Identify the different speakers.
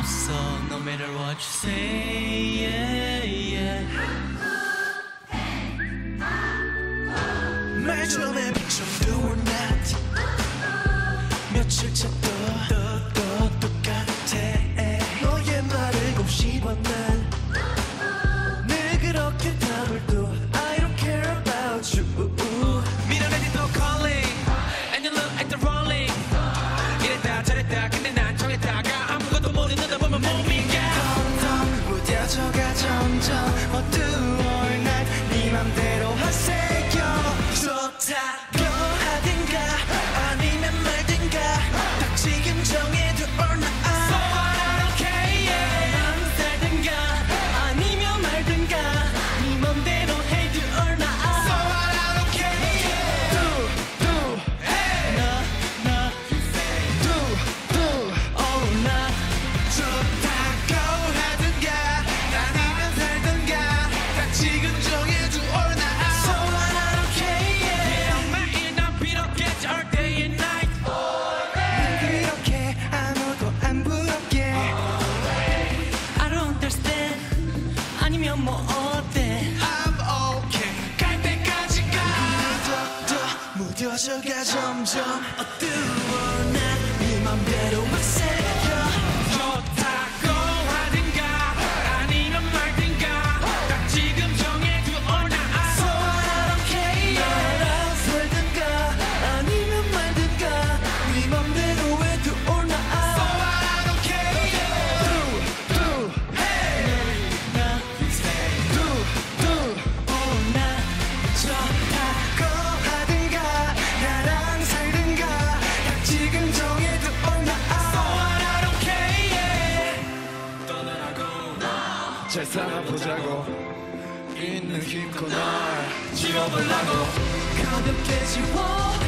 Speaker 1: 없어 no matter what you say yeah, yeah. 말 좀 해 좀 do or not 며칠째 또 똑같아 너의 말을 곱씹어 난 늘 그렇게 답을 또 I don't care about you 밀어내니 또 calling and you look at the rolling 이랬다 저랬다 근데 난 정했다가 아무것도 모르는 너 보면 몸이 가 텅텅 무뎌져가 점점 어두워 날 네 맘대로 하세요 좋다고 하든가 아니면 말든가 딱 지금 정해도 or not So I don't care yeah. 난 살든가 아니면 말든가 네 맘대로 해도 or not So I don't care yeah. Do hey 나 do oh 나 좋다고 하든가 아니면 살든가 딱 지금 정해도 or not So I don't care yeah. 매일 난 비롭게 all day and night 그렇게 아무도 안 부럽게 I don't understand 아니면 뭐 어때 I'm okay 갈 때까지 가 무뎌져가 점점 어두워 난 네 맘대로 하세요 좋다고 하든가 아니면 말든가 딱 지금 정해도 or not So I don't care 나랑 살든가 아니면 말든가 네 맘대로 해도 or not So I don't care do hey 나 do oh 나 좋다고 하든가 나랑 살든가 딱 지금 정해도 or not So I don't care yeah. 떠나라고
Speaker 2: 잘 살아보자고 있는 힘껏 날
Speaker 1: 지워보려고 가볍게 지워